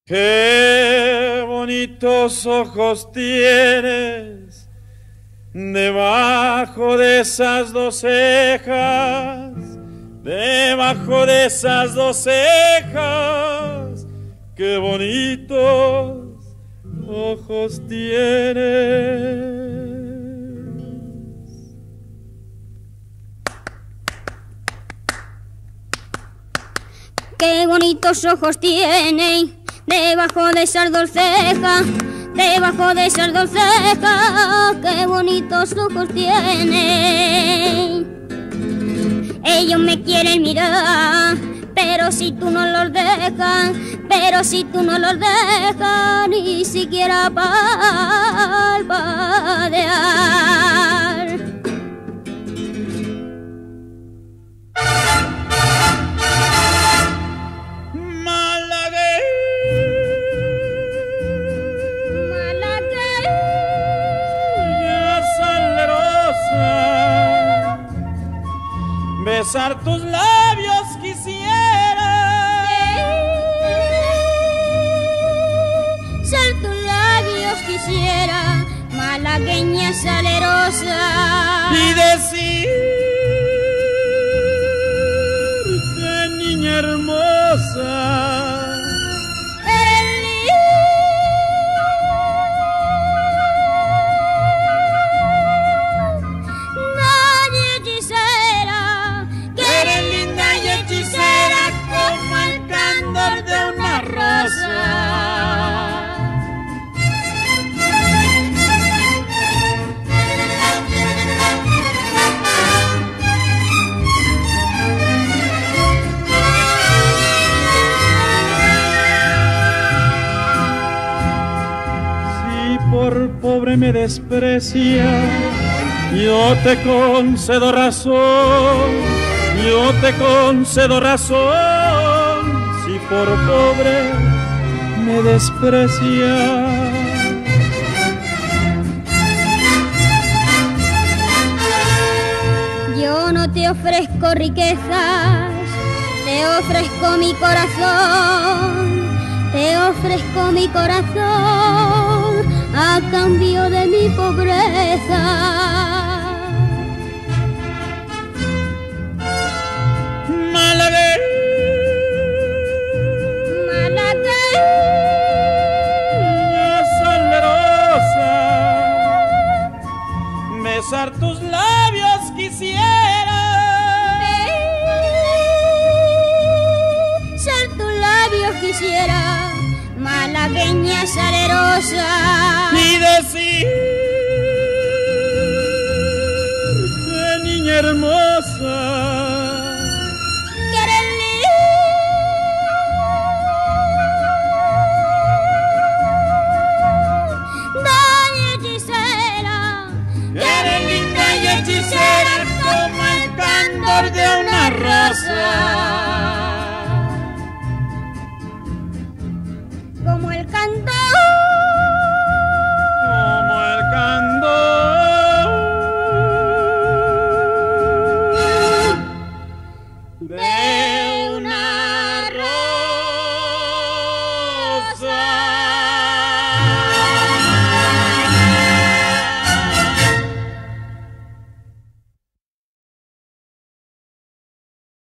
Qué bonitos ojos tienes debajo de esas dos cejas, debajo de esas dos cejas. Qué bonitos ojos tienes. Qué bonitos ojos tiene debajo de esas dos cejas, debajo de esas dos cejas. Qué bonitos ojos tiene. Ellos me quieren mirar, pero si tú no los dejas, pero si tú no los dejas ni siquiera parpadear. Besar tus labios quisiera, besar tus labios quisiera, malagueña salerosa, y decirte, niña hermosa, por pobre me desprecia, yo te concedo razón, yo te concedo razón, si por pobre me desprecia. Yo no te ofrezco riquezas, te ofrezco mi corazón, te ofrezco mi corazón a cambio de mi pobreza. Malagueña salerosa, besar tus labios quisiera, besar tus labios quisiera, malagueña salerosa, y decirte, niña hermosa,